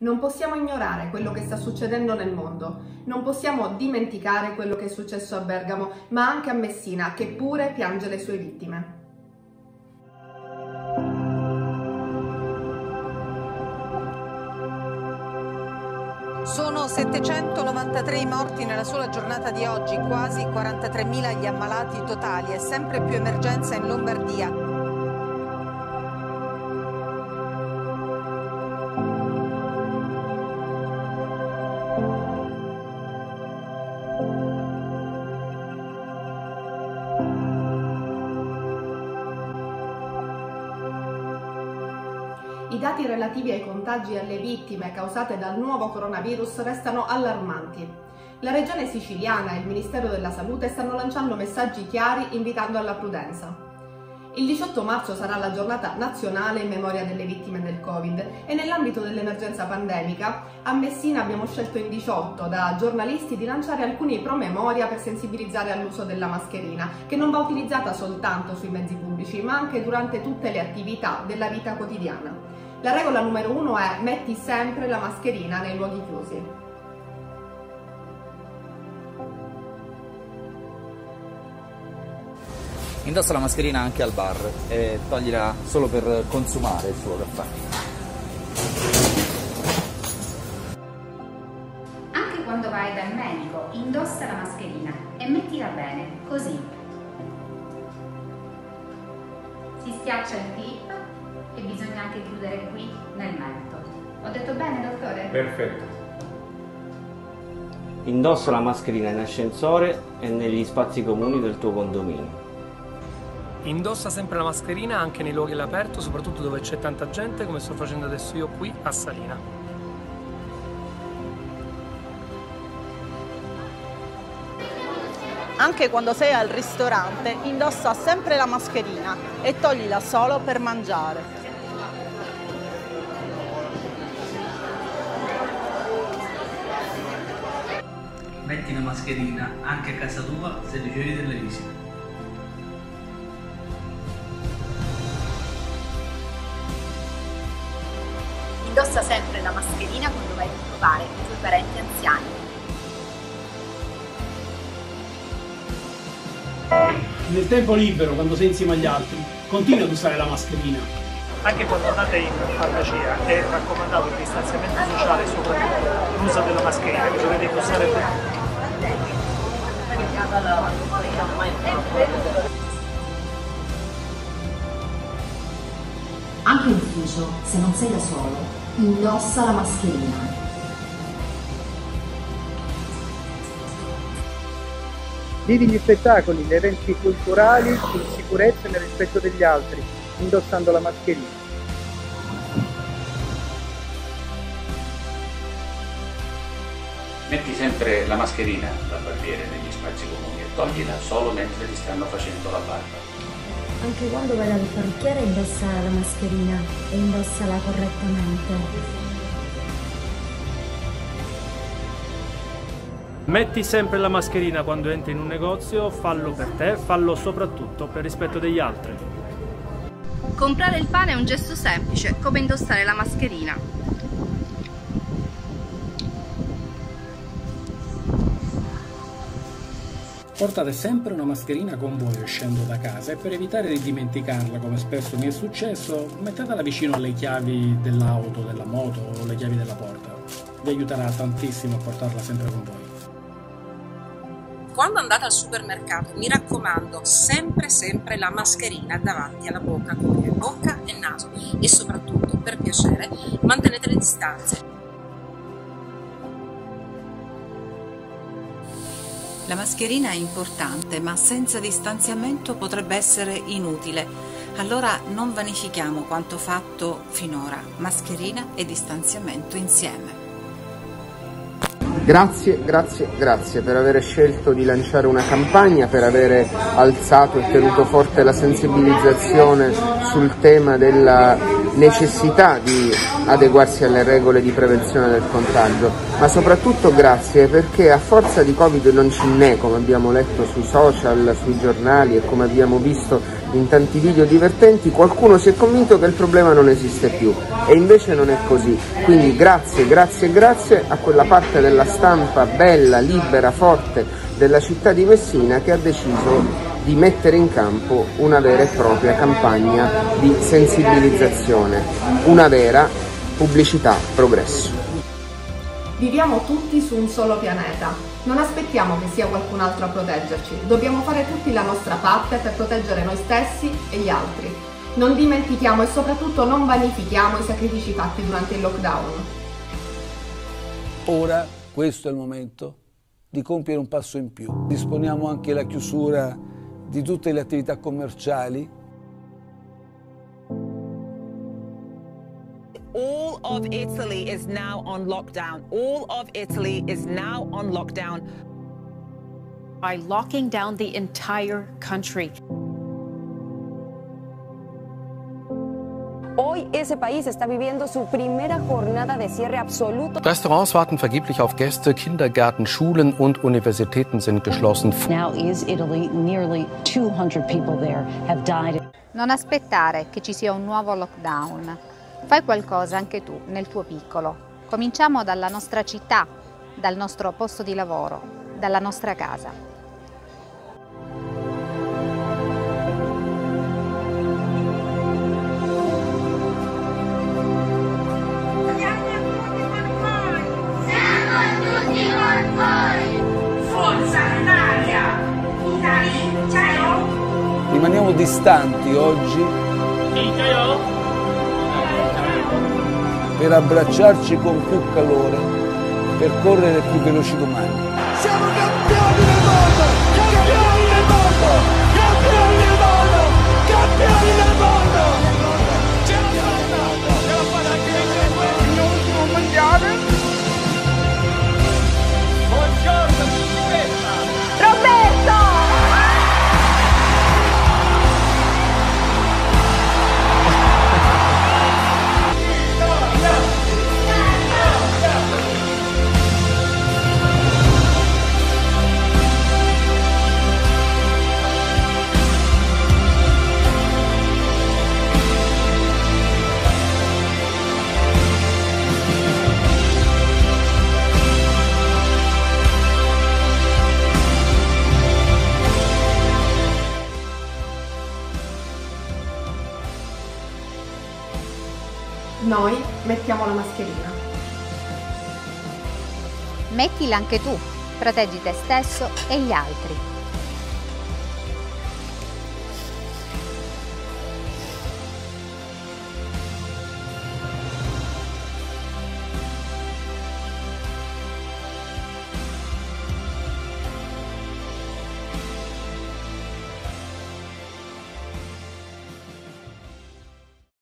Non possiamo ignorare quello che sta succedendo nel mondo, non possiamo dimenticare quello che è successo a Bergamo, ma anche a Messina, che pure piange le sue vittime. Sono 793 i morti nella sola giornata di oggi, quasi 43.000 gli ammalati totali e sempre più emergenza in Lombardia. I dati relativi ai contagi e alle vittime causate dal nuovo coronavirus restano allarmanti. La Regione Siciliana e il Ministero della Salute stanno lanciando messaggi chiari invitando alla prudenza. Il 18 marzo sarà la giornata nazionale in memoria delle vittime del Covid e nell'ambito dell'emergenza pandemica a Messina abbiamo scelto in 18 da giornalisti di lanciare alcuni promemoria per sensibilizzare all'uso della mascherina, che non va utilizzata soltanto sui mezzi pubblici ma anche durante tutte le attività della vita quotidiana. La regola numero 1 è: metti sempre la mascherina nei luoghi chiusi. Indossa la mascherina anche al bar e toglila solo per consumare il suo caffè. Anche quando vai dal medico, indossa la mascherina e mettila bene, così. Si schiaccia il tip e bisogna anche chiudere qui nel mento. Ho detto bene, dottore? Perfetto. Indossa la mascherina in ascensore e negli spazi comuni del tuo condominio. Indossa sempre la mascherina anche nei luoghi all'aperto, soprattutto dove c'è tanta gente, come sto facendo adesso io qui a Salina. Anche quando sei al ristorante, indossa sempre la mascherina e toglila solo per mangiare. Metti la mascherina anche a casa tua se ricevi delle visite. Indossa sempre la mascherina quando vai a trovare i tuoi parenti anziani. Nel tempo libero, quando sei insieme agli altri, continua ad usare la mascherina. Anche quando andate in farmacia è raccomandato il distanziamento sociale e soprattutto l'uso della mascherina che dovete indossare tutti. Anche in ufficio, se non sei da solo, indossa la mascherina. Vivi gli spettacoli, gli eventi culturali in sicurezza e nel rispetto degli altri, indossando la mascherina. Metti sempre la mascherina da barbiere negli spazi comuni e toglila solo mentre ti stanno facendo la barba. Anche quando vai dal parrucchiere indossa la mascherina e indossala correttamente. Metti sempre la mascherina quando entri in un negozio, fallo per te, fallo soprattutto per rispetto degli altri. Comprare il pane è un gesto semplice, come indossare la mascherina. Portate sempre una mascherina con voi uscendo da casa e per evitare di dimenticarla, come spesso mi è successo, mettetela vicino alle chiavi dell'auto, della moto o le chiavi della porta. Vi aiuterà tantissimo a portarla sempre con voi. Quando andate al supermercato, mi raccomando, sempre la mascherina davanti alla bocca, coprire bocca e naso e soprattutto, per piacere, mantenete le distanze. La mascherina è importante, ma senza distanziamento potrebbe essere inutile. Allora non vanifichiamo quanto fatto finora. Mascherina e distanziamento insieme. Grazie per aver scelto di lanciare una campagna, per aver alzato e tenuto forte la sensibilizzazione sul tema della necessità di adeguarsi alle regole di prevenzione del contagio, ma soprattutto grazie perché a forza di Covid non ce n'è, come abbiamo letto sui social, sui giornali e come abbiamo visto in tanti video divertenti, qualcuno si è convinto che il problema non esiste più e invece non è così. Quindi grazie a quella parte della stampa bella, libera, forte della città di Messina che ha deciso di mettere in campo una vera e propria campagna di sensibilizzazione, una vera pubblicità progresso. Viviamo tutti su un solo pianeta, non aspettiamo che sia qualcun altro a proteggerci, dobbiamo fare tutti la nostra parte per proteggere noi stessi e gli altri. Non dimentichiamo e soprattutto non vanifichiamo i sacrifici fatti durante il lockdown. Ora questo è il momento di compiere un passo in più. Disponiamo anche la chiusura di tutte le attività commerciali. All of Italy is now on lockdown. All of Italy is now on lockdown. By locking down the entire country. Hoy ese país está viviendo su primera jornada de cierre absoluto. Restaurants warten vergeblich auf Gäste, Kindergärten, Schulen und Universitäten sind geschlossen. Now is Italy, nearly 200 people there have died. Non aspettare che ci sia un nuovo lockdown. Fai qualcosa anche tu, nel tuo piccolo. Cominciamo dalla nostra città, dal nostro posto di lavoro, dalla nostra casa. Rimaniamo distanti oggi per abbracciarci con più calore, per correre più veloci domani. Siamo campioni del mondo! Campioni del mondo! Campioni del mondo! Campioni del mondo! Ce l'ha fatta anche vincere l'ultimo mondiale! Buongiorno, Giuseppetta! Roberto! Noi mettiamo la mascherina. Mettila anche tu, proteggi te stesso e gli altri.